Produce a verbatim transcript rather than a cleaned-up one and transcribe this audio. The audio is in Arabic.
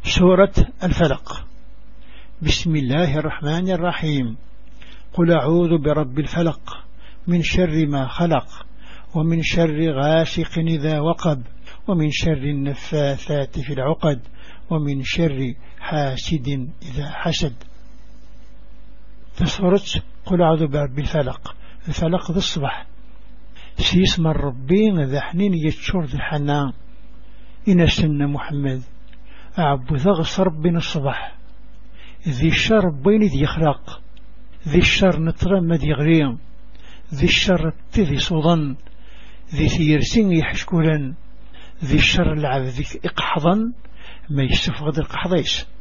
سورة الفلق. بسم الله الرحمن الرحيم. قل أعوذ برب الفلق من شر ما خلق ومن شر غاسق إذا وقب ومن شر النفاثات في العقد ومن شر حاسد إذا حسد. سورة قل أعوذ برب الفلق. الفلق ذا الصبح سيسمى الربين ذا حنين يتشور ذا حنان إن سن محمد أعبو ذغص ربنا الصبح ذي الشر بين ذي يخلق ذي الشر نترمى ذي غريم ذي الشر تذي صوضا ذي ثيرسين يحشكولا ذي الشر العب ذي إقحضا ما يستفغد القحضيس.